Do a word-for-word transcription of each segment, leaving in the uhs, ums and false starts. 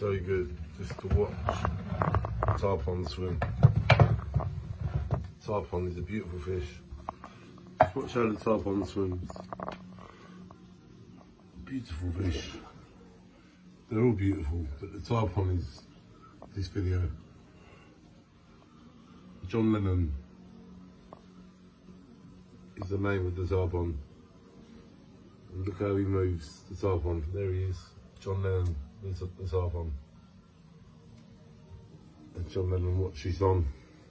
so good just to watch tarpon swim. Tarpon is a beautiful fish. Just watch how the tarpon swims. Beautiful fish. They're all beautiful, but the tarpon is this video. John Lennon is the name of the tarpon. And look how he moves the tarpon. There he is. John Lennon, the, the tarpon. And John Lennon watches on.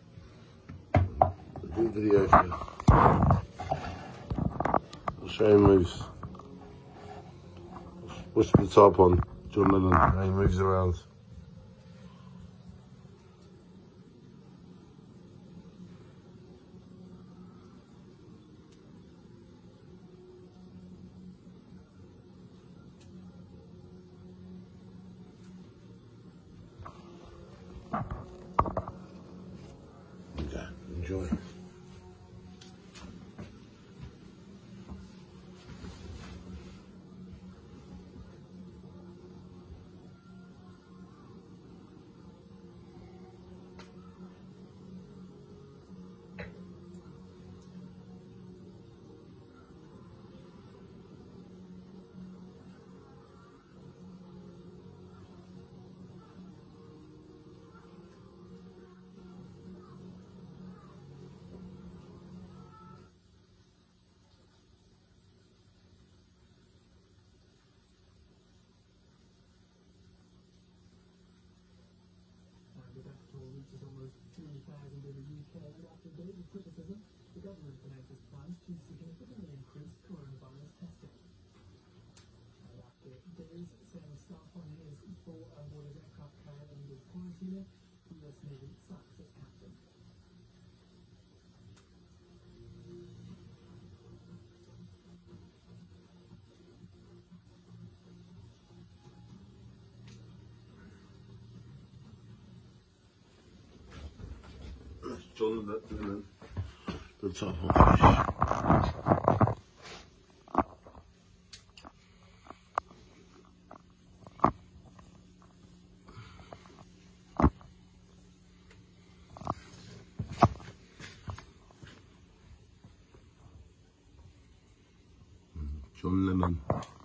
A good video for you. I'll show him moves. Watch the tarpon, John Lennon, how he moves around. Okay, enjoy. Which is almost two thousand in the U K, and after days of criticism, the government announced its plans to significantly increase coronavirus testing. And after days saying staff on his full onboard aircraft carrier and his quarantine, the U S Navy sacks its captain. John Lennon, the tarpon fish. John Lennon.